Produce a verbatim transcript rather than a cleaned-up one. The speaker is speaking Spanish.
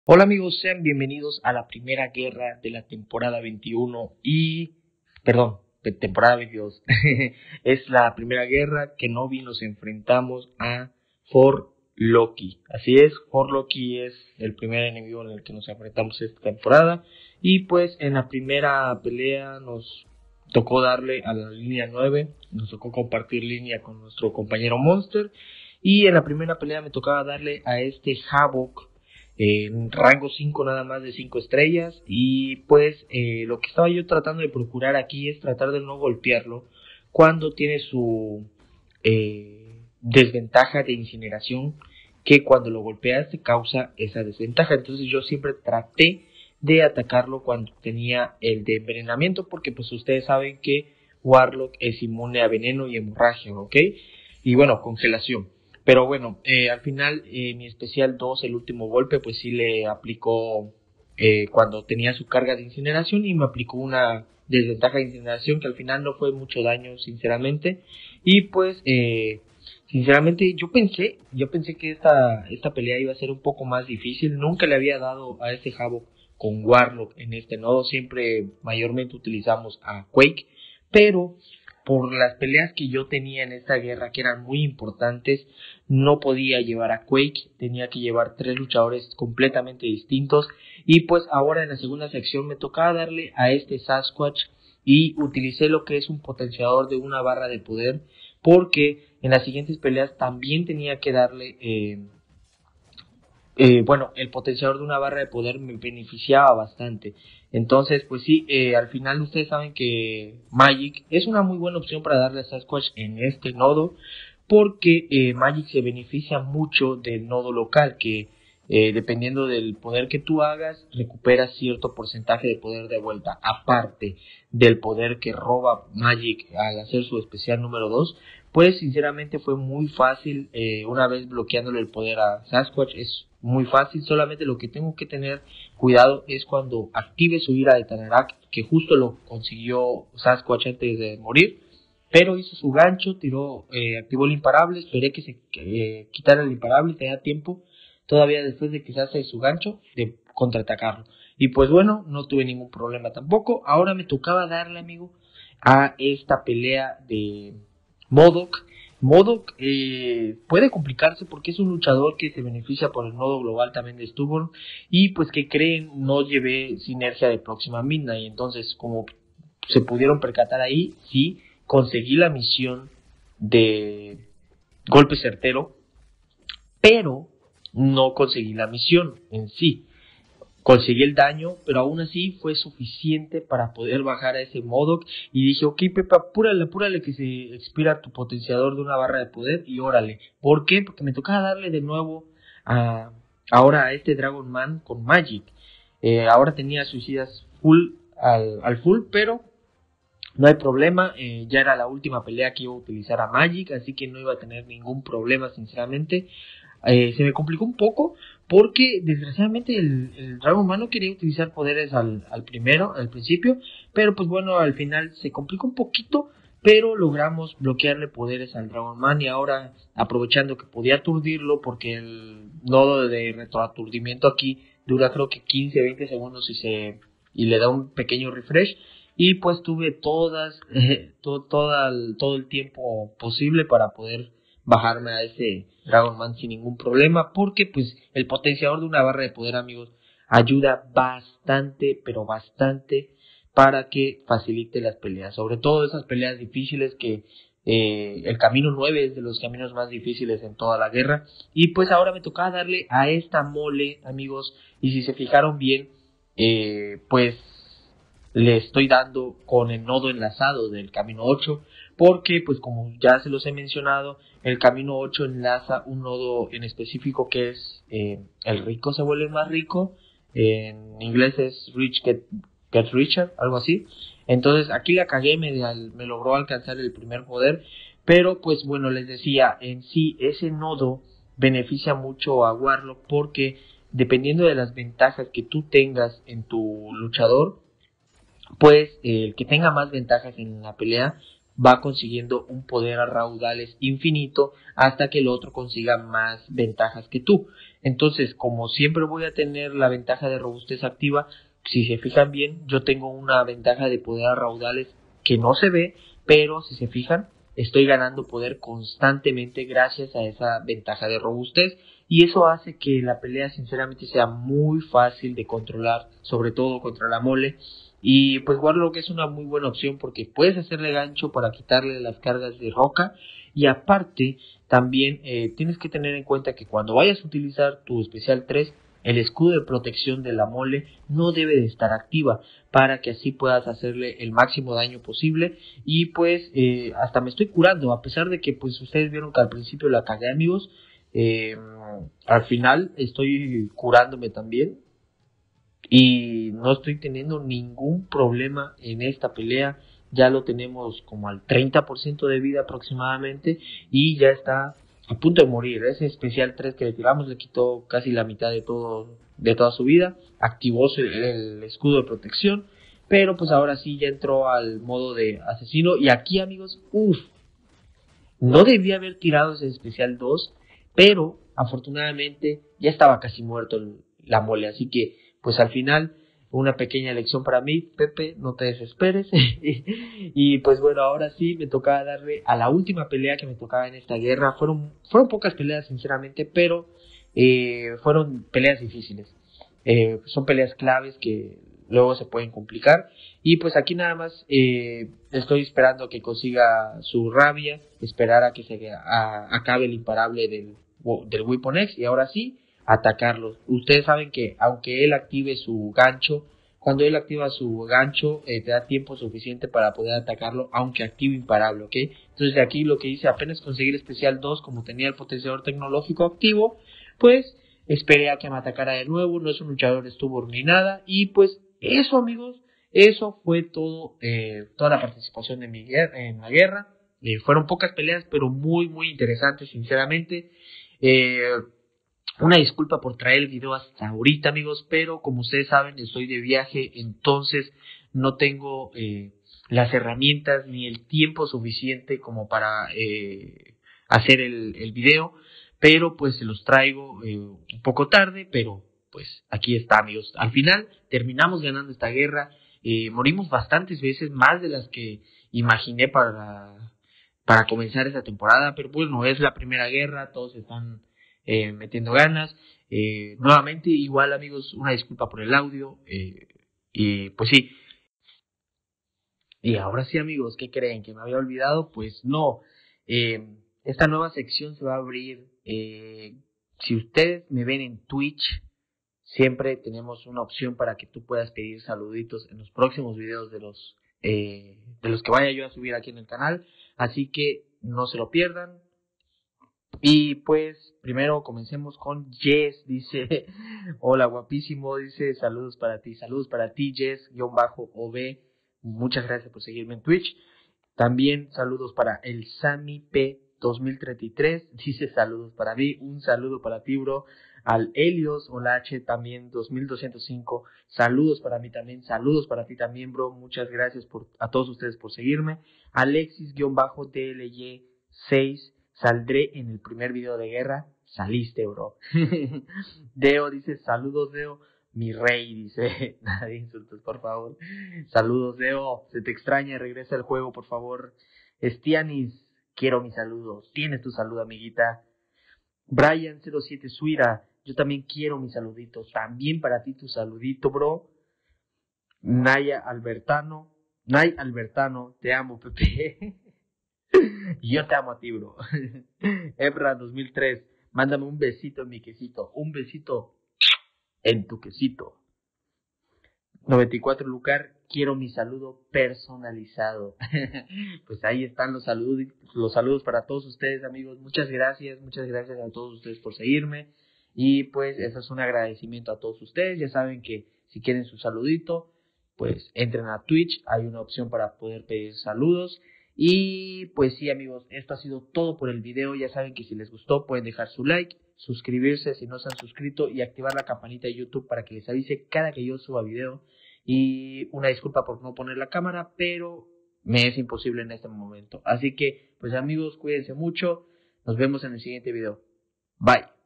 Hola amigos, sean bienvenidos a la primera guerra de la temporada veintiuno y, perdón, de temporada veintidós. Es la primera guerra que Novi nos enfrentamos a For Loki. Así es, For Loki es el primer enemigo en el que nos enfrentamos esta temporada. Y pues en la primera pelea nos tocó darle a la línea nueve, nos tocó compartir línea con nuestro compañero Monster. Y en la primera pelea me tocaba darle a este Havoc en rango cinco nada más de cinco estrellas. Y pues eh, lo que estaba yo tratando de procurar aquí es tratar de no golpearlo cuando tiene su eh, desventaja de incineración, que cuando lo golpeas te causa esa desventaja. Entonces yo siempre traté de atacarlo cuando tenía el de envenenamiento, porque pues ustedes saben que Warlock es inmune a veneno y hemorragia, ¿ok? Y bueno, congelación. Pero bueno, eh, al final eh, mi especial dos, el último golpe, pues sí le aplicó eh, cuando tenía su carga de incineración, y me aplicó una desventaja de incineración que al final no fue mucho daño, sinceramente. Y pues, eh, sinceramente, yo pensé, yo pensé que esta, esta pelea iba a ser un poco más difícil. Nunca le había dado a este Havoc con Warlock en este nodo, siempre mayormente utilizamos a Quake, pero por las peleas que yo tenía en esta guerra, que eran muy importantes, no podía llevar a Quake, tenía que llevar tres luchadores completamente distintos. Y pues ahora en la segunda sección me tocaba darle a este Sasquatch, y utilicé lo que es un potenciador de una barra de poder, porque en las siguientes peleas también tenía que darle eh, eh, bueno, el potenciador de una barra de poder me beneficiaba bastante. Entonces, pues sí, eh, al final ustedes saben que Magic es una muy buena opción para darle a Sasquatch en este nodo, porque eh, Magic se beneficia mucho del nodo local, que eh, dependiendo del poder que tú hagas, recuperas cierto porcentaje de poder de vuelta, aparte del poder que roba Magic al hacer su especial número dos. Pues sinceramente fue muy fácil, eh, una vez bloqueándole el poder a Sasquatch es muy fácil. Solamente lo que tengo que tener cuidado es cuando active su ira de Tanarak, que justo lo consiguió Sasquatch antes de morir, pero hizo su gancho, tiró, eh, activó el imparable, esperé que se eh, quitara el imparable y tenía tiempo todavía después de que se hace su gancho de contraatacarlo. Y pues bueno, no tuve ningún problema tampoco. Ahora me tocaba darle, amigo, a esta pelea de MODOK. MODOK eh, puede complicarse porque es un luchador que se beneficia por el nodo global también de Stubborn, y pues que creen no llevé sinergia de Próxima Midnight. Entonces, como se pudieron percatar ahí, sí conseguí la misión de golpe certero, pero no conseguí la misión en sí. Conseguí el daño, pero aún así fue suficiente para poder bajar a ese MODOK. Y dije, ok, Pepa, apúrale, apúrale que se expira tu potenciador de una barra de poder, y órale. ¿Por qué? Porque me tocaba darle de nuevo a, ahora a este Dragon Man con Magic. Eh, ahora tenía suicidas full al, al full, pero no hay problema. Eh, ya era la última pelea que iba a utilizar a Magic, así que no iba a tener ningún problema, sinceramente. Eh, se me complicó un poco porque desgraciadamente el, el Dragon Man no quería utilizar poderes al, al primero, al principio, pero pues bueno, al final se complicó un poquito, pero logramos bloquearle poderes al Dragon Man. Y ahora, aprovechando que podía aturdirlo, porque el nodo de retroaturdimiento aquí dura creo que quince veinte segundos y se y le da un pequeño refresh, y pues tuve todas eh, to, toda el, todo el tiempo posible para poder bajarme a ese Dragon Man sin ningún problema, porque pues el potenciador de una barra de poder, amigos, ayuda bastante, pero bastante, para que facilite las peleas, sobre todo esas peleas difíciles que eh, el camino nueve es de los caminos más difíciles en toda la guerra. Y pues ahora me tocaba darle a esta mole, amigos, y si se fijaron bien, eh, pues le estoy dando con el nodo enlazado del camino ocho, porque pues como ya se los he mencionado, el camino ocho enlaza un nodo en específico que es eh, el rico se vuelve más rico, en inglés es rich get, get richer, algo así. Entonces aquí la cagué, me, me logró alcanzar el primer poder, pero pues bueno, les decía, en sí ese nodo beneficia mucho a Warlock, porque dependiendo de las ventajas que tú tengas en tu luchador, pues eh, el que tenga más ventajas en la pelea va consiguiendo un poder a raudales infinito hasta que el otro consiga más ventajas que tú. Entonces, como siempre voy a tener la ventaja de robustez activa, si se fijan bien, yo tengo una ventaja de poder a raudales que no se ve, pero si se fijan, estoy ganando poder constantemente gracias a esa ventaja de robustez, y eso hace que la pelea sinceramente sea muy fácil de controlar, sobre todo contra la mole. Y pues Warlock es una muy buena opción porque puedes hacerle gancho para quitarle las cargas de roca, y aparte también eh, tienes que tener en cuenta que cuando vayas a utilizar tu especial tres, el escudo de protección de la mole no debe de estar activa para que así puedas hacerle el máximo daño posible. Y pues eh, hasta me estoy curando, a pesar de que pues ustedes vieron que al principio la cagué, amigos. Eh, al final estoy curándome también y no estoy teniendo ningún problema en esta pelea. Ya lo tenemos como al treinta por ciento de vida aproximadamente y ya está a punto de morir. Ese especial tres que le tiramos le quitó casi la mitad de todo, de toda su vida. Activó su, el escudo de protección, pero pues ahora sí ya entró al modo de asesino. Y aquí, amigos, uff, no debía haber tirado ese especial dos, pero afortunadamente ya estaba casi muerto el, la mole, así que pues al final una pequeña lección para mí. Pepe, no te desesperes. Y pues bueno, ahora sí me tocaba darle a la última pelea que me tocaba en esta guerra. Fueron, fueron pocas peleas sinceramente, pero eh, fueron peleas difíciles. Eh, son peleas claves que luego se pueden complicar. Y pues aquí nada más eh, estoy esperando que consiga su rabia, esperar a que se a, acabe el imparable del, del Weapon X, y ahora sí atacarlos. Ustedes saben que aunque él active su gancho, cuando él activa su gancho eh, te da tiempo suficiente para poder atacarlo aunque active imparable, ¿ok? Entonces aquí lo que hice, apenas conseguir especial dos, como tenía el potenciador tecnológico activo, pues esperé a que me atacara de nuevo. No es un luchador stubborn ni nada. Y pues eso, amigos, eso fue todo, eh, toda la participación de mi guerra, en la guerra. Eh, fueron pocas peleas, pero muy, muy interesantes, sinceramente. Eh, una disculpa por traer el video hasta ahorita, amigos, pero como ustedes saben, estoy de viaje, entonces no tengo eh, las herramientas ni el tiempo suficiente como para eh, hacer el, el video, pero pues se los traigo eh, un poco tarde, pero pues aquí está, amigos. Al final terminamos ganando esta guerra, eh, morimos bastantes veces, más de las que imaginé para, para comenzar esta temporada, pero bueno, es la primera guerra, todos están Eh, metiendo ganas. Eh, nuevamente, igual, amigos, una disculpa por el audio. Eh, y pues sí. Y ahora sí, amigos, ¿qué creen? ¿Que me había olvidado? Pues no. Eh, esta nueva sección se va a abrir. Eh, si ustedes me ven en Twitch, siempre tenemos una opción para que tú puedas pedir saluditos en los próximos videos de los, eh, de los que vaya yo a subir aquí en el canal. Así que no se lo pierdan. Y pues primero comencemos con Jess. Dice: hola guapísimo, dice saludos para ti, saludos para ti Jess, guión bajo O B, muchas gracias por seguirme en Twitch. También saludos para el Sammy P dos mil treinta y tres, dice saludos para mí, un saludo para ti bro. Al Helios Olache también dos mil doscientos cinco, saludos para mí también, saludos para ti también bro, muchas gracias por, a todos ustedes por seguirme. Alexis guión bajo D L Y seis, saldré en el primer video de guerra, saliste bro. Deo dice saludos Deo, mi rey, dice, nada de insultos por favor. Saludos Deo, se te extraña, regresa al juego por favor. Estianis, quiero mis saludos, tienes tu saludo amiguita. Brian cero siete Suira, yo también quiero mis saluditos, también para ti tu saludito bro. Naya Albertano, Nay Albertano, te amo Pepe. Y yo te amo a ti bro. Ebra dos mil tres, mándame un besito en mi quesito, un besito en tu quesito. noventa y cuatro Lucar, quiero mi saludo personalizado. Pues ahí están los saludos, los saludos para todos ustedes amigos. Muchas gracias, muchas gracias a todos ustedes por seguirme. Y pues eso es un agradecimiento a todos ustedes. Ya saben que si quieren su saludito, pues entren a Twitch, hay una opción para poder pedir saludos. Y pues sí amigos, esto ha sido todo por el video. Ya saben que si les gustó pueden dejar su like, suscribirse si no se han suscrito y activar la campanita de YouTube para que les avise cada que yo suba video. Y una disculpa por no poner la cámara, pero me es imposible en este momento. Así que, pues amigos, cuídense mucho. Nos vemos en el siguiente video. Bye.